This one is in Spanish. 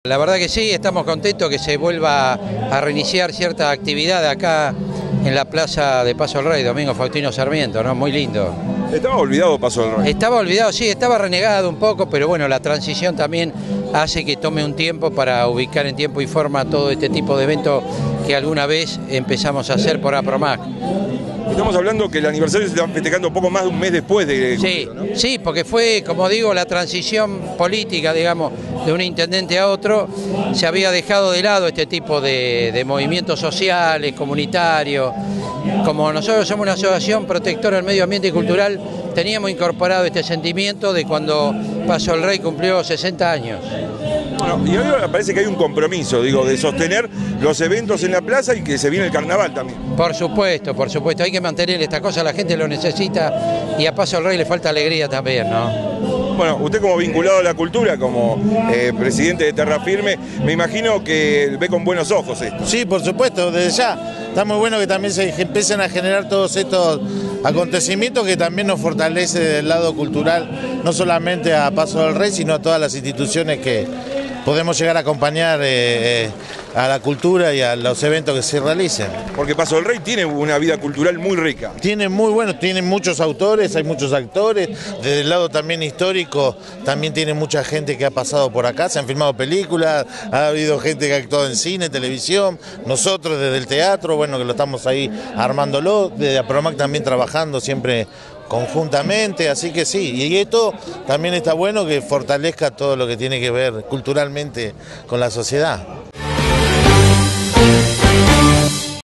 La verdad que sí, estamos contentos que se vuelva a reiniciar cierta actividad acá en la plaza de Paso del Rey, Domingo Faustino Sarmiento, ¿no? Muy lindo. ¿Estaba olvidado Paso del Rey? Estaba olvidado, sí, estaba renegado un poco, pero bueno, la transición también hace que tome un tiempo para ubicar en tiempo y forma todo este tipo de eventos que alguna vez empezamos a hacer por APROMAC. Estamos hablando que el aniversario se está festejando poco más de un mes después de... Sí, ¿no? sí, porque fue, como digo, la transición política, digamos, de un intendente a otro. Se había dejado de lado este tipo de movimientos sociales, comunitarios. Como nosotros somos una asociación protectora del medio ambiente y cultural, teníamos incorporado este sentimiento de cuando Paso del Rey cumplió 60 años. Bueno, y ahora parece que hay un compromiso, digo, de sostener los eventos en la plaza y que se viene el carnaval también. Por supuesto, hay que mantener esta cosa, la gente lo necesita y a Paso del Rey le falta alegría también, ¿no? Bueno, usted como vinculado a la cultura, como presidente de Terra Firme, me imagino que ve con buenos ojos esto. Sí, por supuesto, desde ya. Está muy bueno que también se empiecen a generar todos estos acontecimientos que también nos fortalece del lado cultural, no solamente a Paso del Rey, sino a todas las instituciones que podemos llegar a acompañar a la cultura y a los eventos que se realicen. Porque Paso del Rey tiene una vida cultural muy rica. Tiene muy bueno, tiene muchos autores, hay muchos actores, desde el lado también histórico, también tiene mucha gente que ha pasado por acá, se han filmado películas, ha habido gente que ha actuado en cine, televisión, nosotros desde el teatro, bueno, que lo estamos ahí armándolo, desde APROMAC también trabajando siempre conjuntamente, así que sí, y esto también está bueno que fortalezca todo lo que tiene que ver culturalmente con la sociedad.